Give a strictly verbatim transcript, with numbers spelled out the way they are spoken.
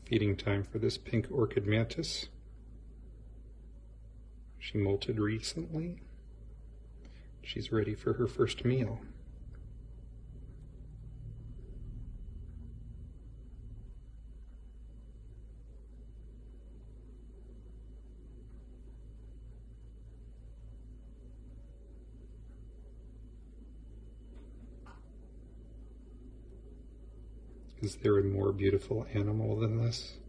Feeding time for this pink orchid mantis. She molted recently. She's ready for her first meal. Is there a more beautiful animal than this?